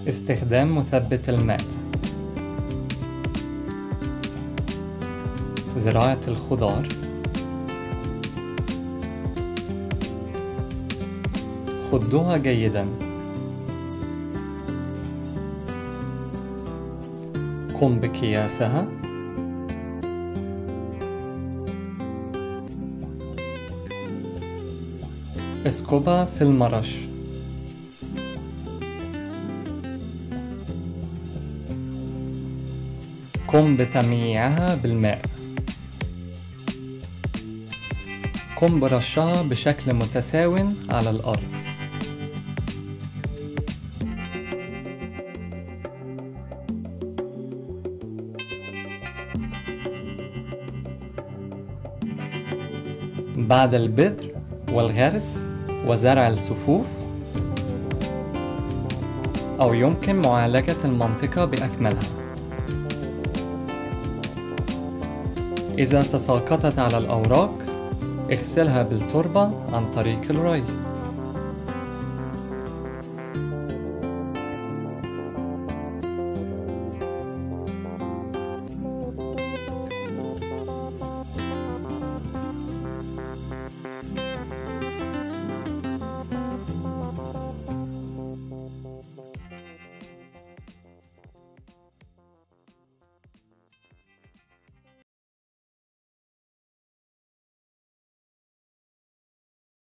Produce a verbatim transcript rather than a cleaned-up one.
استخدام مثبت الماء. زراعة الخضار. خضوها جيدا. قم بكياسها. اسكبها في المرش. قم بتمييعها بالماء. قم برشها بشكل متساو على الأرض. بعد البذر والغرس وزرع الصفوف، أو يمكن معالجة المنطقة بأكملها. إذا تساقطت على الأوراق، اغسلها بالتربة عن طريق الري.